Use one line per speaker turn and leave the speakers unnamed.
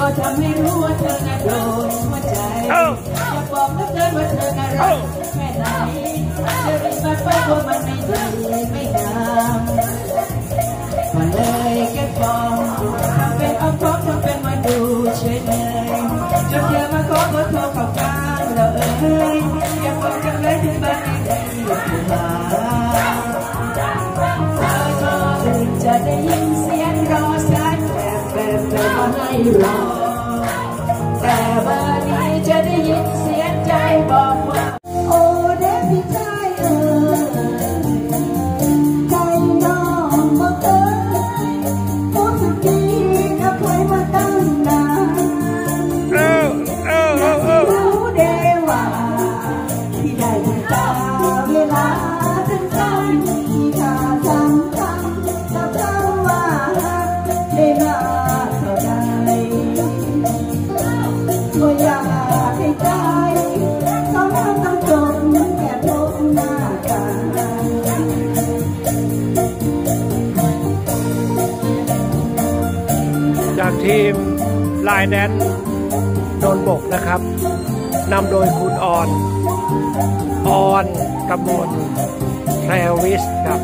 ก็ทำให้รู้ว่าเธอน่ะโดนหัวใจอยากบอกเหลือเกินว่าเธอน่ะรักแค่ไหนเธอรีบมาไปว่ามันไม่ดีไม่งามมาเลยแค่ฟองทำเป็นอ้อมค้อมทำเป็นมาดูเฉยเลยจนเธอมาขอเบอร์โทรเข้ากลางแล้วอย่าบอกกันเลยถึงบ้านไม่ได้อยากมาจะได้ยินเสียงรอสายแบบมาให้รอแต่วันนี้จะได้ยินเสียงใจบอกว่าโอ้เด็กพี่ชายใจน้องบ่เคยพูดสักทีกับใครมาตั้งนานรู้เด้ว่าที่ได้ถึงตาเวลาถึงตามีค่าสำคัญกับคำว่าได้มาเท่าใดก็อยากให้ใจต้องทำต้องจบแค่พบหน้ากัน
จากทีมลายแดนโดนบกนะครับนำโดยคุณออนกมลแพรวิสครับ